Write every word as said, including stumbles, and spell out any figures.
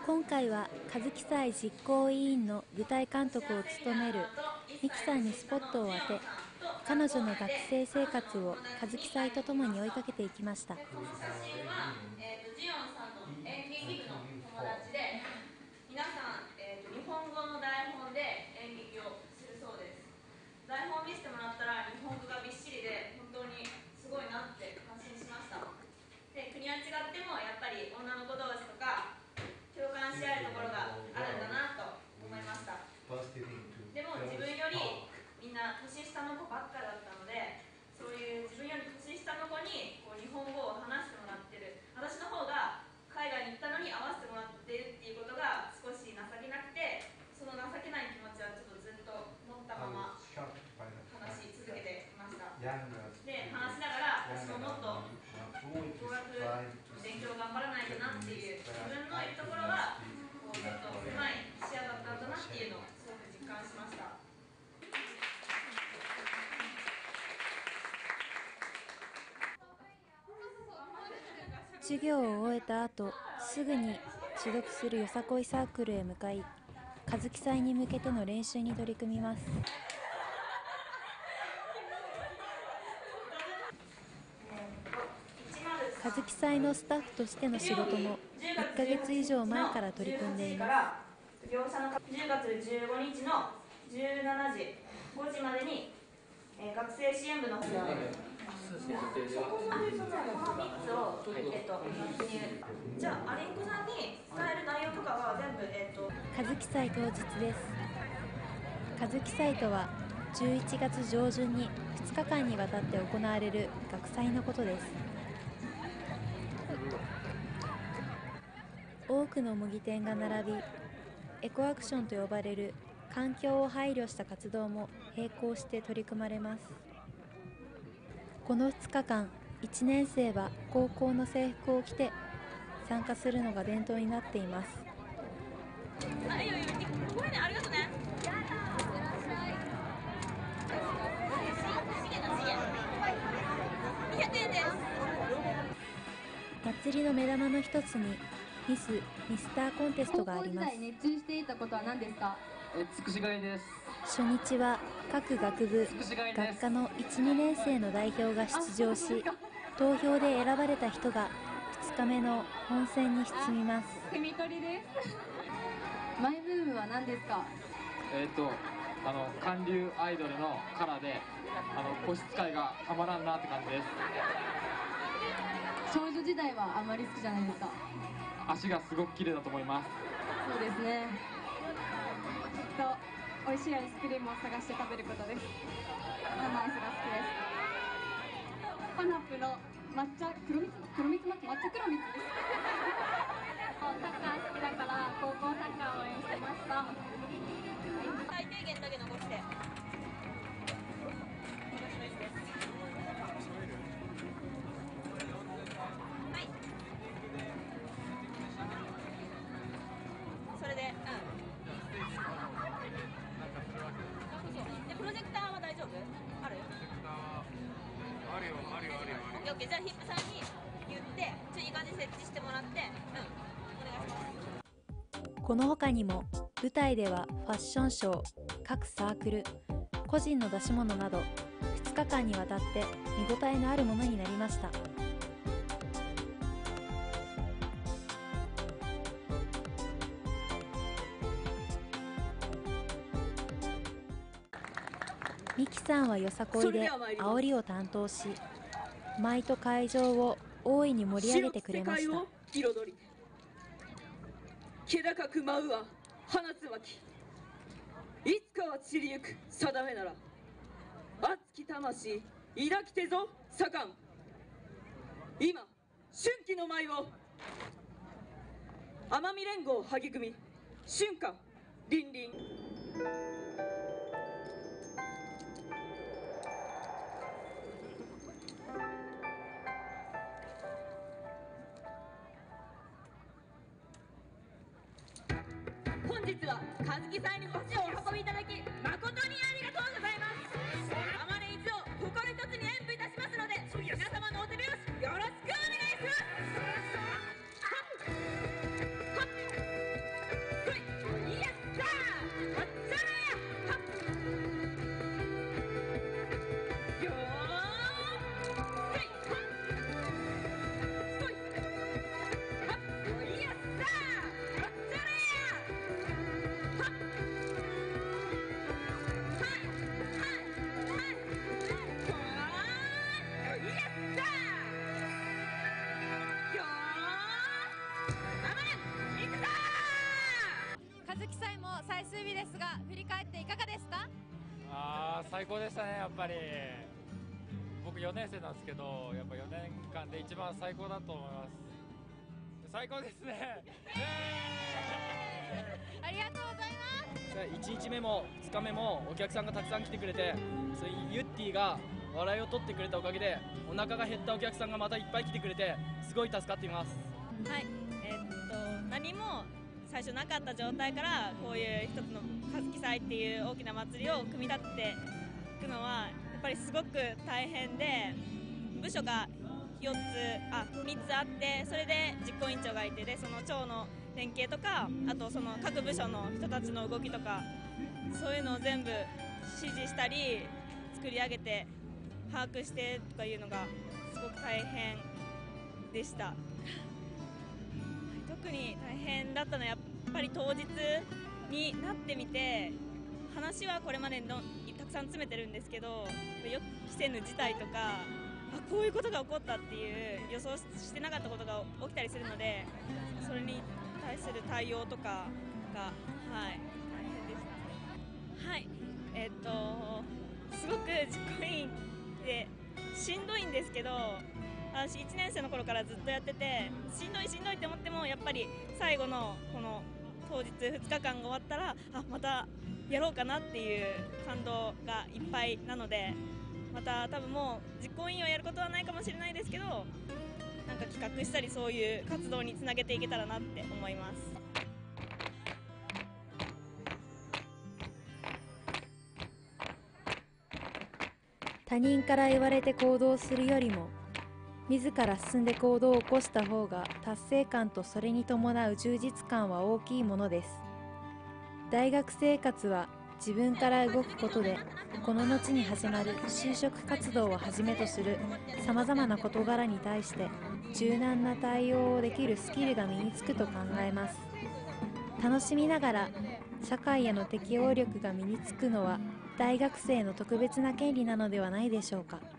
今回は歌舞伎祭実行委員の舞台監督を務めるミキさんにスポットを当て、彼女の学生生活を歌舞伎祭とともに追いかけていきました。 この写真は、えーと、ジオンさんの演劇部の友達で、皆さん、えーと、日本語の台本で演劇をするそうです。台本を見せてもらったら日本語がびっしりで本当にすごいなって感心しました。で、国は違ってもやっぱり女の子同士とか共感し合えるところがあるんだなと思いました。でも自分よりみんな年下の子ばっかだったので、そういう自分より年下の子にこう日本語を話してもらってる、私の方が海外に行ったのに合わせてもらってるっていうことが少し情けなくて、その情けない気持ちはちょっとずっと持ったまま話し続けていました。で、話しながら私ももっと語学勉強頑張らないとなっていう自分のいるところはこうもっと狭い視野だったんだなっていうのをすごく実感しました。 授業を終えた後、すぐに所属するよさこいサークルへ向かい、歌舞伎祭に向けての練習に取り組みます。歌舞伎祭のスタッフとしての仕事もいっかげつ以上前から取り組んでいます。 業者のじゅうがつじゅうごにちのじゅうしちじごじまでに、えー、学生支援部の方でそこまでそのこのみっつを、えっと、じゃあアリンコさんに伝える内容とかは全部、えっと、 歌舞伎祭当日です。歌舞伎祭とはじゅういちがつ上旬にふつかかんにわたって行われる学祭のことです。多くの模擬店が並び、エコアクションと呼ばれる環境を配慮した活動も並行して取り組まれます。このふつかかん、いちねんせいは高校の制服を着て参加するのが伝統になっています。 あ、いいよいいよ、ごめんね、ありがとうね。にひゃくえんです。 祭りの目玉の一つにミス・ミスターコンテストがあります。 高校時代熱中していたことは何ですか？ え、つくし狩りです。 初日は各学部、学科のいち、にねんせいの代表が出場し、投票で選ばれた人がふつかめの本戦に進みます。 セミ取りです。マイブームは何ですか？ えっと、あの韓流アイドルのカラーで、あの個室会がたまらんなって感じです。 少女時代はあまり好きじゃないですか？ 足がすごく綺麗だと思います。 そうですね。きっと美味しいアイスクリームを探して食べることです。生アイスが好きです。パナップの抹茶黒蜜黒蜜抹茶抹茶黒蜜です。サッカー好きだから高校サッカーを応援してました。 最低限だけ残して。はい。それで、うん。そうそう。で、プロジェクターは大丈夫？ある？プロジェクターはあるよ、あるよ、あるよ。オッケーオッケー。じゃあヒップさんに言って、ちょいい感じに設置してもらって、うん、お願いします。 この他にも舞台ではファッションショー、各サークル、個人の出し物などふつかかんにわたって見応えのあるものになりました。ミキさんはよさこいで煽りを担当し、舞と会場を大いに盛り上げてくれました。 彩り気高く舞うは花椿、いつかは散りゆく定めなら、熱き魂抱きてぞ盛ん、今春季の舞を奄美連合育み春夏凛々。本日は歌舞伎祭にお越しをお運びいただき誠にありがとうございます。あまね一度心一つに演舞いたしますので、皆様のお手拍子よろしくお願いします。 最高でしたね。やっぱり僕よねん生なんですけど、やっぱよねんかんで一番最高だと思います。最高ですね。 ありがとうございます。 いちにちめもふつかめもお客さんがたくさん来てくれて、そういうユッティが笑いを取ってくれたおかげでお腹が減ったお客さんがまたいっぱい来てくれて、すごい助かっています。 はい、えーっと何も最初なかった状態からこういう一つの和樹祭っていう大きな祭りを組み立てていくのはやっぱりすごく大変で、部署がよっつあみっつあって、それで実行委員長がいて、でその長の連携とか、あとその各部署の人たちの動きとか、そういうのを全部指示したり作り上げて把握してとかいうのがすごく大変でした。特に大変だったのはやっぱり当日になってみて、話はこれまでのたくさん詰めてるんですけど、予期せぬ事態とか、あこういうことが起こったっていう予想してなかったことが起きたりするので、それに対する対応とかが、はい、大変でした。はい、えっとすごく実行委員でしんどいんですけど、私いちねん生の頃からずっとやってて、しんどいしんどいって思っても、やっぱり最後のこの当日ふつかかんが終わったら、あまたやろうかなっていう感動がいっぱいなので、また多分もう実行委員をやることはないかもしれないですけど、なんか企画したりそういう活動につなげていけたらなって思います。 他人から言われて行動するよりも、自ら進んで行動を起こした方が達成感とそれに伴う充実感は大きいものです。大学生活は自分から動くことで、この後に始まる就職活動をはじめとするさまざまな事柄に対して柔軟な対応をできるスキルが身につくと考えます。楽しみながら社会への適応力が身につくのは大学生の特別な権利なのではないでしょうか。